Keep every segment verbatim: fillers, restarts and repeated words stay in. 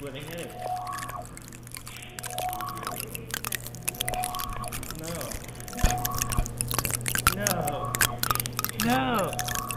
splitting it. No. No. No.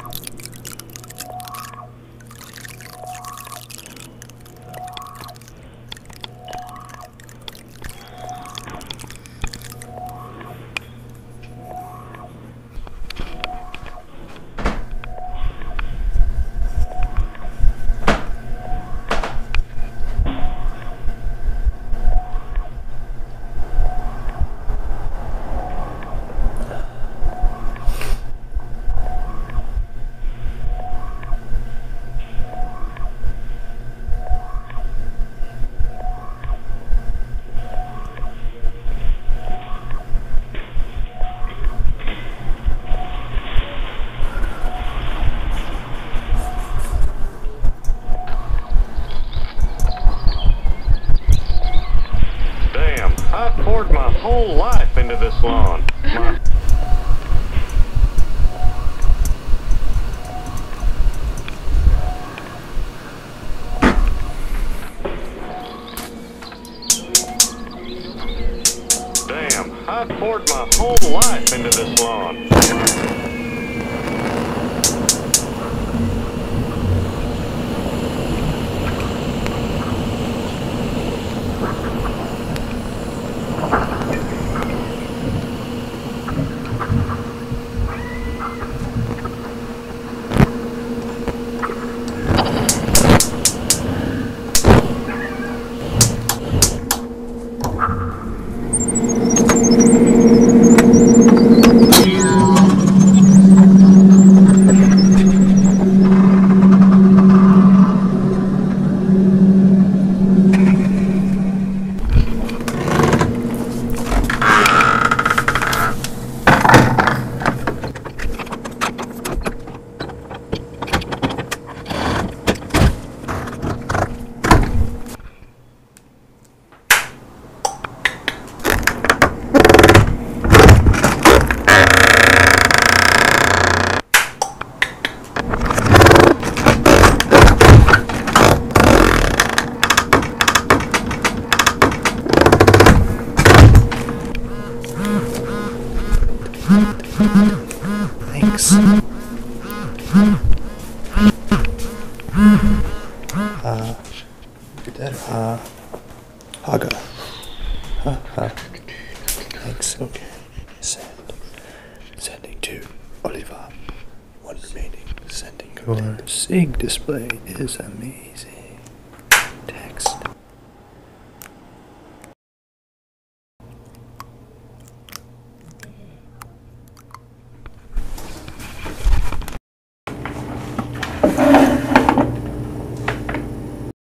I've poured my whole life into this lawn. My Damn, I've poured my whole life into this lawn. Thanks. Uh, look at that. Uh, Haga. Huh, huh. Thanks. Okay. Send. Sending to Oliver. One remaining. Sending. Your sync display is amazing.